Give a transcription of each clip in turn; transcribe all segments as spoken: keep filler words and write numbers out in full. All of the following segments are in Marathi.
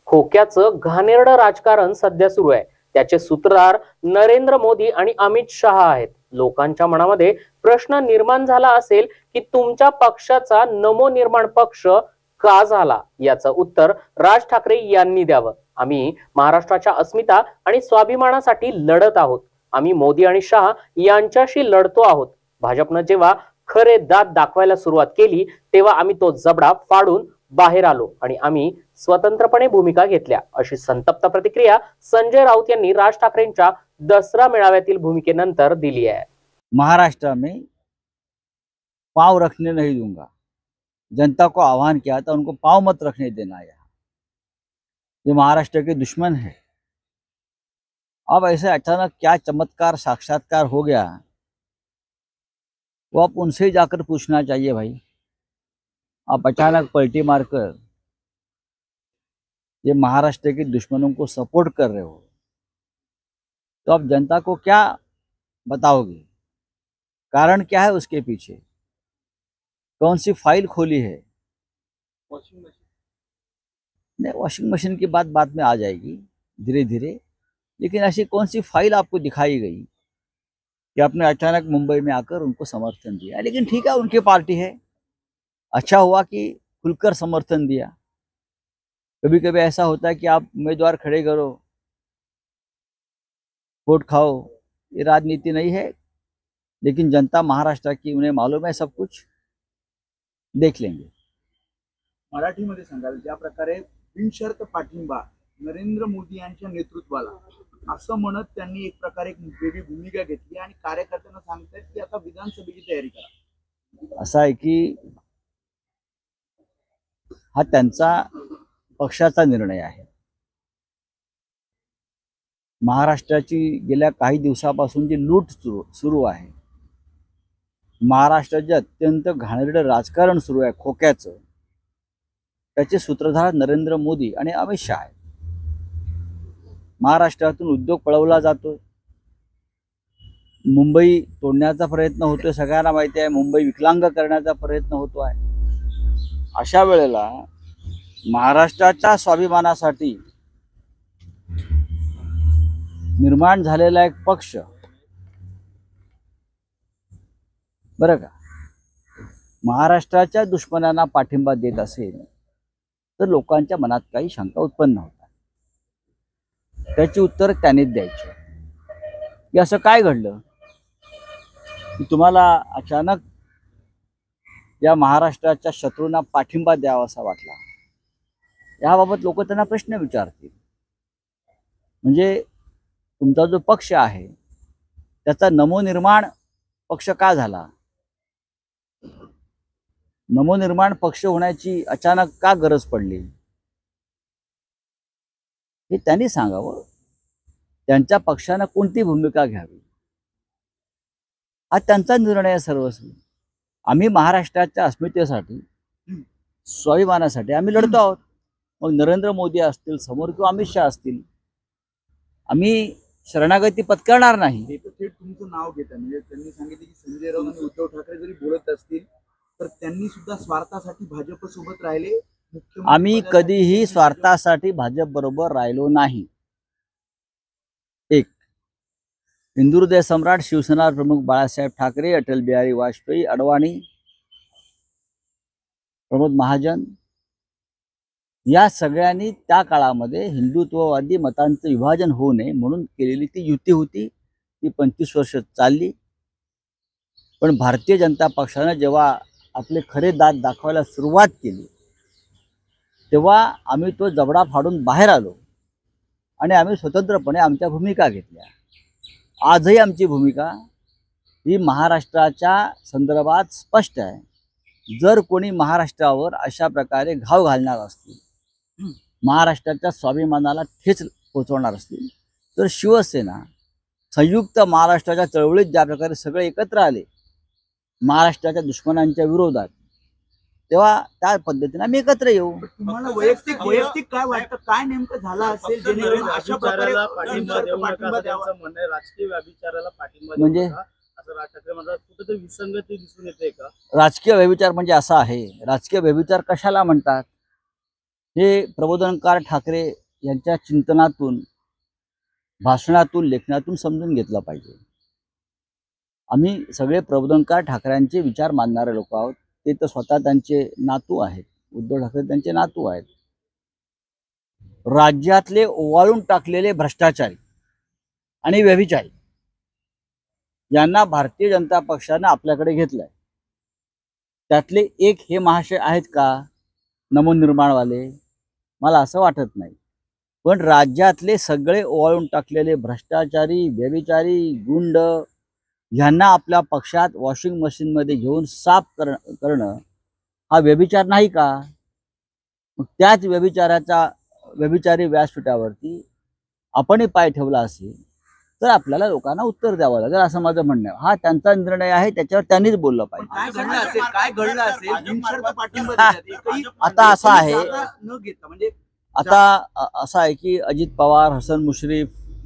खोक्याचं घाणेरडं राजकारण सध्या सुरू आहे। त्याचे सूत्रधार नरेंद्र मोदी आणि अमित शहा आहेत। लोकांच्या मनामध्ये प्रश्न निर्माण झाला असेल की तुमच्या पक्षाचा नवनिर्माण पक्ष का झाला, याचं उत्तर राज ठाकरे यांनी द्यावं। आम्ही महाराष्ट्राच्या अस्मिता आणि स्वाभिमानासाठी लढत आहोत। आम्ही मोदी आणि शहा यांच्याशी लढतो आहोत। भाजपनं जेव्हा खरे दात दाखवायला सुरुवात केली तेव्हा आम्ही तो जबडा फाडून बाहेर आलो आणि आम्ही स्वतंत्रपणे भूमिका घेतल्या, अशी संतप्त प्रतिक्रिया संजय राऊत यांनी राज ठाकरेंच्या दसरा मेळाव्यातील भूमिकेनंतर दिली आहे। महाराष्ट्र में पांव रखने नहीं दूंगा, जनता को आह्वान किया था उनको पांव मत रखने देना। यहाँ ये महाराष्ट्र के दुश्मन है। अब ऐसे अचानक क्या चमत्कार साक्षात्कार हो गया, वो आप उनसे जाकर पूछना चाहिए भाई। आप अचानक पलटी मारकर ये महाराष्ट्र के दुश्मनों को सपोर्ट कर रहे हो, तो आप जनता को क्या बताओगे? कारण क्या है उसके पीछे? कौन सी फाइल खोली है? वॉशिंग मशीन नहीं, वॉशिंग मशीन की बात बाद में आ जाएगी धीरे धीरे, लेकिन ऐसी कौन सी फाइल आपको दिखाई गई कि आपने अचानक मुंबई में आकर उनको समर्थन दिया? लेकिन ठीक है, उनकी पार्टी है, अच्छा हुआ कि खुलकर समर्थन दिया। कभी कभी ऐसा होता है कि आप उम्मीदवार खड़े करो, वोट खाओ, ये राजनीति नहीं है। लेकिन जनता महाराष्ट्र की, उन्हें मालूम है सब कुछ, देख लेंगे। मराठीमध्ये सांगाल ज्या प्रकारे बिनशर्त पाठिंबा नरेंद्र मोदी यांच्या नेतृत्वाला असं म्हणत त्यांनी एक प्रकारे एक वेगळी भूमिका घेतली आणि कार्यकर्त्यांना सांगतात की आता विधानसभेची तयारी करा। असं आहे की हा त्यांचा पक्षाचा निर्णय आहे। महाराष्ट्राची गेल्या काही दिवसापासून जी लूट सुरू सुरू आहे, महाराष्ट्राचे अत्यंत घाणेरडं राजकारण सुरू आहे खोक्याचं, त्याचे सूत्रधार नरेंद्र मोदी आणि अमित शहा आहेत। महाराष्ट्रातून उद्योग पळवला जातो, मुंबई तोडण्याचा प्रयत्न होतोय, सगळ्यांना माहिती आहे, मुंबई विकलांग करण्याचा प्रयत्न होतो आहे। अशा वेळेला महाराष्ट्राच्या स्वाभिमानासाठी निर्माण झालेला एक पक्ष, बरं का, महाराष्ट्राच्या दुश्मनांना पाठिंबा देत असेल तर लोकांच्या मनात काही शंका उत्पन्न होतात। त्याची उत्तर त्यांनीच द्यायची की असं काय घडलं की तुम्हाला अचानक या महाराष्ट्राच्या शत्रूंना पाठिंबा द्यावा असा वाटला। याबाबत लोक त्यांना प्रश्न विचारतील। म्हणजे तुमचा जो पक्ष आहे त्याचा नवनिर्माण पक्ष का झाला? नवनिर्माण पक्ष होण्याची अचानक का गरज पडली हे त्यांनी सांगावं। त्यांच्या पक्षाने कोणती भूमिका घ्यावी हा त्यांचा निर्णय सर्वस्वी। आम्ही महाराष्ट्राच्या अस्मितेसाठी, स्वाभिमानासाठी आम्ही लढतो आहोत। मग नरेंद्र मोदी असतील समोर किंवा अमित शहा असतील, आम्ही शरणागती पत्करणार नाही। ते थेट तुमचं नाव घेतात, म्हणजे त्यांनी सांगितले की संजय राऊत आणि उद्धव ठाकरे जरी बोलत असतील तर त्यांनी सुद्धा स्वार्थासाठी भाजप सोबत राहिले। आम्ही कधीही स्वार्थासाठी भाजप बरोबर राहिलो नाही। एक, हिंदुहृदय सम्राट शिवसेना प्रमुख बाळासाहेब ठाकरे, अटल बिहारी वाजपेयी, अडवाणी, प्रमोद महाजन या सगळ्यांनी त्या काळामध्ये हिंदुत्ववादी मतांचं विभाजन होऊ नये म्हणून केलेली ती युती होती। ती पंचवीस वर्ष चालली। पण भारतीय जनता पक्षाने जेव्हा आपले खरे दात दाखवायला सुरुवात केली तेव्हा आम्ही तो जबडा फाडून बाहेर आलो आणि आम्ही स्वतंत्रपणे आमच्या भूमिका घेतल्या। आजही आमची भूमिका ही महाराष्ट्राच्या संदर्भात स्पष्ट आहे। जर कोणी महाराष्ट्रावर अशा प्रकारे घाव घालणार असतील, महाराष्ट्राच्या स्वाभिमानाला ठेच पोचवणार असतील, तर शिवसेना संयुक्त महाराष्ट्राच्या चळवळीत ज्या प्रकारे सगळे एकत्र आले महाराष्ट्राच्या दुश्मनांच्या विरोधात, तेव्हा त्या पद्धतीने आम्ही एकत्र येऊ। तुम्हाला वैयक्तिक वैयक्तिक काय वाटतं, काय नेमकं झालं असेल जेणेकरून अशा प्रकारे पाठिंबा देऊ नका त्यांचं म्हणणं आहे? राजकीय व्यभिचाराला पाठिंबा म्हणजे असं राज ठाकरे म्हणतात, कुठेतरी विसंगती दिसून येते का? राजकीय व्यभिचार म्हणजे असा आहे, राजकीय व्यभिचार कशाला म्हणतात हे प्रबोधनकार ठाकरे यांच्या चिंतनातून, भाषणातून, लेखनातून समजून घेतलं पाहिजे. आम्ही सगळे प्रबोधनकार ठाकरेंचे विचार मानणारे लोक आहोत. ते तर स्वतः त्यांचे नातू आहेत, उद्धव ठाकरे त्यांचे नातू आहेत. राज्यातले ओवाळून टाकलेले भ्रष्टाचारी आणि व्यभिचारी यांना भारतीय जनता पक्षानं आपल्याकडे घेतलंय. त्यातले एक हे महाशय आहेत का नवनिर्माणवाले? मला असं वाटत नाही. पण राज्यातले सगळे ओवाळून टाकलेले भ्रष्टाचारी, व्यभिचारी, गुंड ह्यांना आपल्या पक्षात वॉशिंग मशीनमध्ये घेऊन साफ कर करणं हा व्यभिचार नाही का? मग त्याच व्यभिचाराचा व्यभिचारी व्यासपीठावरती आपणही पाय ठेवला असेल तर आपल्याला लोकांना उत्तर द्यावं लागेल, असं माझं म्हणणं आहे. हा त्यांचा निर्णय आहे, त्याच्यावर त्यांनीच बोललं पण पाहिजे. काय घडलं असेल काय घडलं असेल बिनशर्त पाठिंबा देण्यात एकही आता असं आहे, जागा न घेता म्हणजे आता अ- असं आहे की अजित पवार, हसन मुश्रीफ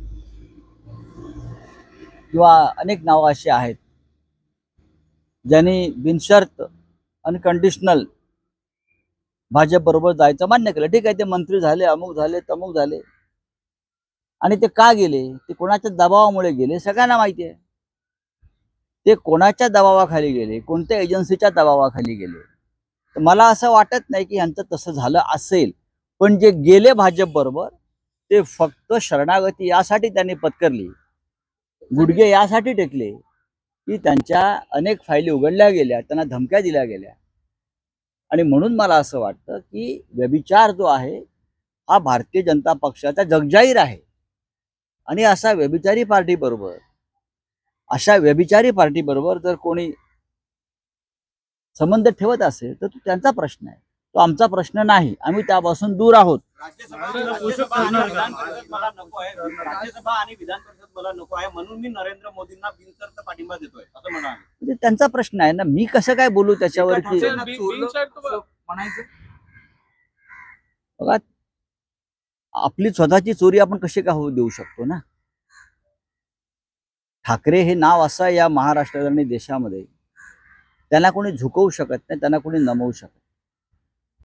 किंवा अनेक नावं अशी आहेत ज्यांनी बिनशर्त अनकंडिशनल भाजप बरोबर जायचं मान्य केलं. ठीक आहे, ते मंत्री झाले, अमुक झाले, तमुक झाले. आणि ते का गेले? ते कोणाच्या दबावामुळे गेले सगळ्यांना माहिती आहे. ते कोणाच्या दबावाखाली गेले, कोणत्या एजन्सीच्या दबावाखाली गेले. तर मला असं वाटत नाही की ह्यांचं तसं झालं असेल. पण जे गेले भाजप बरोबर ते फक्त शरणागती यासाठी त्यांनी पत्करली, गुडघे यासाठी टेकले की त्यांच्या अनेक फायली उघडल्या गेल्या, त्यांना धमक्या दिल्या गेल्या. आणि म्हणून मला असं वाटतं की व्यभिचार जो आहे हा भारतीय जनता पक्षाचा जगजाहीर आहे. आणि असा व्यभिचारी पार्टी बरोबर अशा व्यभिचारी पार्टी बरोबर जर कोणी संबंध ठेवत असेल तर तो त्यांचा प्रश्न आहे, तो आमचा प्रश्न नाही. आम्ही त्यापासून दूर आहोत. राज्यसभा आणि विधान परिषद मला नको आहे. राज्यसभा आणि विधान परिषद मला नको आहे म्हणून मी नरेंद्र मोदींना बिनशर्त पाठिंबा देतोय असं म्हणाले. म्हणजे त्यांचा प्रश्न आहे ना, मी कसं काय बोलू त्याच्यावर की ठाकरेंना चोरलं असं म्हणायचं. बघा, आपली स्वतःची चोरी आपण कशी का होऊ देऊ शकतो ना. ठाकरे हे नाव असं या महाराष्ट्रात आणि देशामध्ये त्यांना कोणी झुकवू शकत नाही, त्यांना कोणी नमवू शकत नाही.